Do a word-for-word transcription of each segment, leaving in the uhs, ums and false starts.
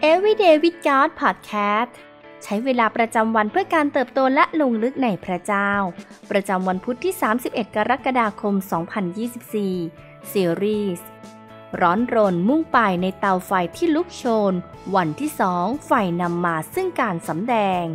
Everyday with God Podcast ใช้เวลาประจำวันเพื่อการเติบโตและลงลึกในพระเจ้าประจำวันพุธที่สามสิบเอ็ดกรกฎาคมสองพันยี่สิบสี่ซีรีส์ร้อนรนมุ่งไปในเตาไฟที่ลุกโชนวันที่สองไฟนำมาซึ่งการสำแดง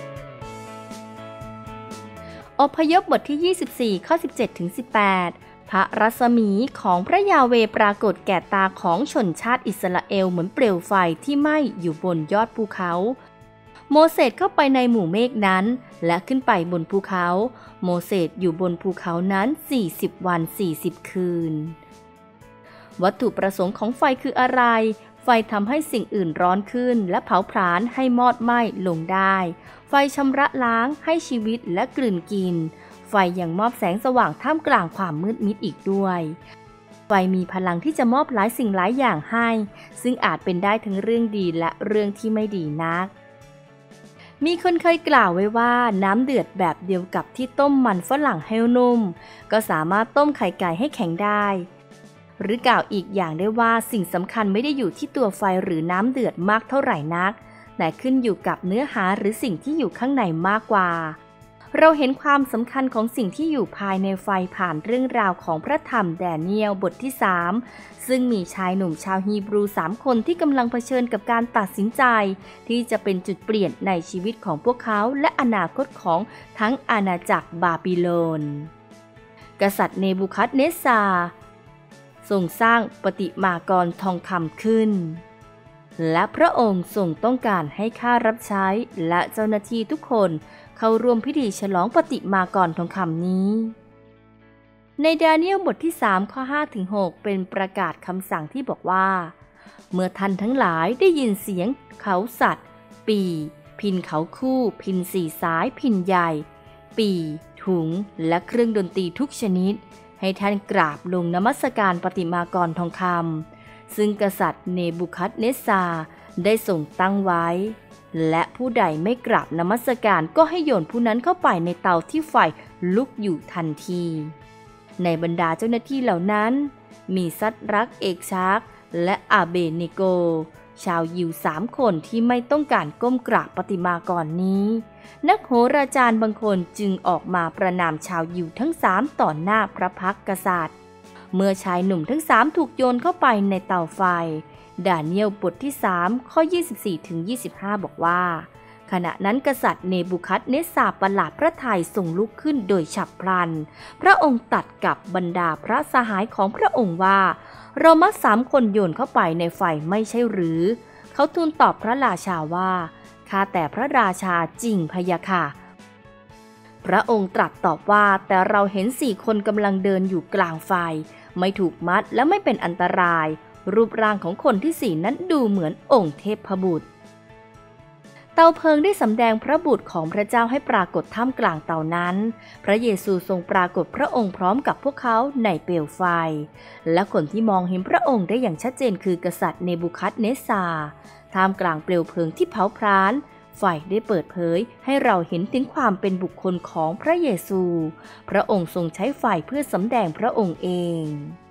อพยพบทที่ยี่สิบสี่ข้อสิบเจ็ดถึงสิบแปดพระรัศมีของพระยาเวห์ปรากฏแก่ตาของชนชาติอิสราเอลเหมือนเปลวไฟที่ไหม้อยู่บนยอดภูเขาโมเสสเข้าไปในหมู่เมฆนั้นและขึ้นไปบนภูเขาโมเสสอยู่บนภูเขานั้นสี่สิบวันสี่สิบคืนวัตถุประสงค์ของไฟคืออะไรไฟทำให้สิ่งอื่นร้อนขึ้นและเผาผลาญให้มอดไหม้ลงได้ไฟชำระล้างให้ชีวิตและกลืนกินไฟยังมอบแสงสว่างท่ามกลางความมืดมิดอีกด้วยไฟมีพลังที่จะมอบหลายสิ่งหลายอย่างให้ซึ่งอาจเป็นได้ทั้งเรื่องดีและเรื่องที่ไม่ดีนักมีคนเคยกล่าวไว้ว่าน้ำเดือดแบบเดียวกับที่ต้มมันฝรั่งให้นุ่มก็สามารถต้มไข่ไก่ให้แข็งได้หรือกล่าวอีกอย่างได้ว่าสิ่งสำคัญไม่ได้อยู่ที่ตัวไฟหรือน้ำเดือดมากเท่าไหร่นักแต่ขึ้นอยู่กับเนื้อหาหรือสิ่งที่อยู่ข้างในมากกว่าเราเห็นความสำคัญของสิ่งที่อยู่ภายในไฟผ่านเรื่องราวของพระธรรมแดเนียลบทที่สามซึ่งมีชายหนุ่มชาวฮีบรูสามคนที่กำลังเผชิญกับการตัดสินใจที่จะเป็นจุดเปลี่ยนในชีวิตของพวกเขาและอนาคตของทั้งอาณาจักรบาบิโลนกษัตริย์เนบูคัดเนสซาร์ทรงสร้างปฏิมากรทองคำขึ้นและพระองค์ทรงต้องการให้ข้ารับใช้และเจ้าหน้าที่ทุกคนเข้าร่วมพิธีฉลองปฏิมากรทองคำนี้ในดาเนียลบทที่สามข้อห้าถึงหกเป็นประกาศคำสั่งที่บอกว่าเมื่อท่านทั้งหลายได้ยินเสียงเขาสัตว์ปีพิณเขาคู่พิณสี่สายพิณใหญ่ปีถุงและเครื่องดนตรีทุกชนิดให้ท่านกราบลงนมัสการปฏิมากรทองคำซึ่งกษัตริย์เนบูคัดเนสซาร์ได้ทรงตั้งไว้และผู้ใดไม่กราบนมัสการก็ให้โยนผู้นั้นเข้าไปในเตาที่ไฟลุกอยู่ทันทีในบรรดาเจ้าหน้าที่เหล่านั้นมีซัดรักเอกชากและอาเบเนโกชาวยิวสามคนที่ไม่ต้องการก้มกราบปฏิมากรนี้นักโหราจารย์บางคนจึงออกมาประณามชาวยิวทั้งสามต่อหน้าพระพักตร์กษัตริย์เมื่อชายหนุ่มทั้งสามถูกโยนเข้าไปในเตาไฟดาเนียลบทที่สามข้อยี่สิบสี่ถึงยี่สิบห้าบอกว่าขณะนั้นกษัตริย์เนบูคัดเนสซาร์ประหลาดพระทัยทรงลุกขึ้นโดยฉับพลันพระองค์ตรัสกับบรรดาพระสหายของพระองค์ว่าเรามักสามคนโยนเข้าไปในไฟไม่ใช่หรือเขาทูลตอบพระราชาว่าข้าแต่พระราชาจริงพะยะค่ะพระองค์ตรัสตอบว่าแต่เราเห็นสี่คนกำลังเดินอยู่กลางไฟไม่ถูกมัดและไม่เป็นอันตรายรูปร่างของคนที่สี่นั้นดูเหมือนองค์เทพบุตรเตาเพลิงได้สำแดงพระบุตรของพระเจ้าให้ปรากฏท่ามกลางเตานั้นพระเยซูทรงปรากฏพระองค์พร้อมกับพวกเขาในเปลวไฟและคนที่มองเห็นพระองค์ได้อย่างชัดเจนคือกษัตริย์เนบูคัดเนสซาร์ท่ามกลางเปลวเพลิงที่เผาพร้านไฟได้เปิดเผยให้เราเห็นถึงความเป็นบุคคลของพระเยซูพระองค์ทรงใช้ไฟเพื่อสำแดงพระองค์เอง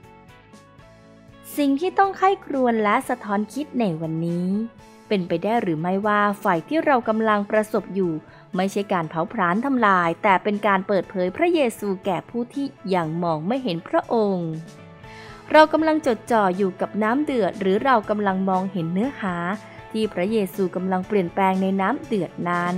สิ่งที่ต้องใคร่ครวญและสะท้อนคิดในวันนี้เป็นไปได้หรือไม่ว่าไฟที่เรากำลังประสบอยู่ไม่ใช่การเผาผลาญทำลายแต่เป็นการเปิดเผยพระเยซูแก่ผู้ที่ยังมองไม่เห็นพระองค์เรากำลังจดจ่ออยู่กับน้ำเดือดหรือเรากำลังมองเห็นเนื้อหาที่พระเยซูกำลังเปลี่ยนแปลงในน้ำเดือดนั้น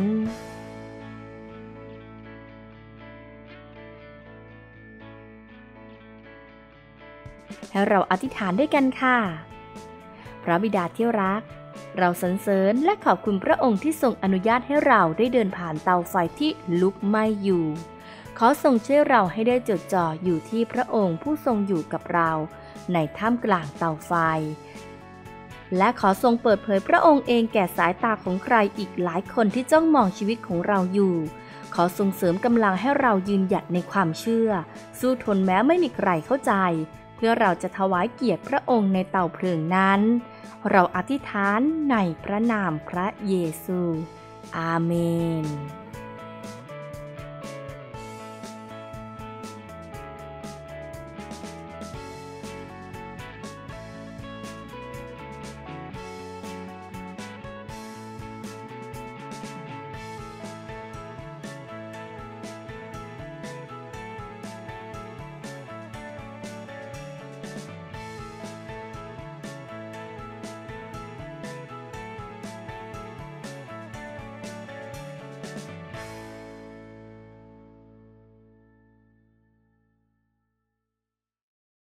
ให้เราอธิษฐานด้วยกันค่ะพระบิดาที่รักเราสรรเสริญและขอบคุณพระองค์ที่ทรงอนุญาตให้เราได้เดินผ่านเตาไฟที่ลุกไหม้อยู่ขอทรงช่วยเราให้ได้จดจ่ออยู่ที่พระองค์ผู้ทรงอยู่กับเราในท่ามกลางเตาไฟและขอทรงเปิดเผยพระองค์เองแก่สายตาของใครอีกหลายคนที่จ้องมองชีวิตของเราอยู่ขอทรงเสริมกำลังให้เรายืนหยัดในความเชื่อสู้ทนแม้ไม่มีใครเข้าใจเพื่อเราจะถวายเกียรติพระองค์ในเตาเพลิงนั้นเราอธิษฐานในพระนามพระเยซูอาเมน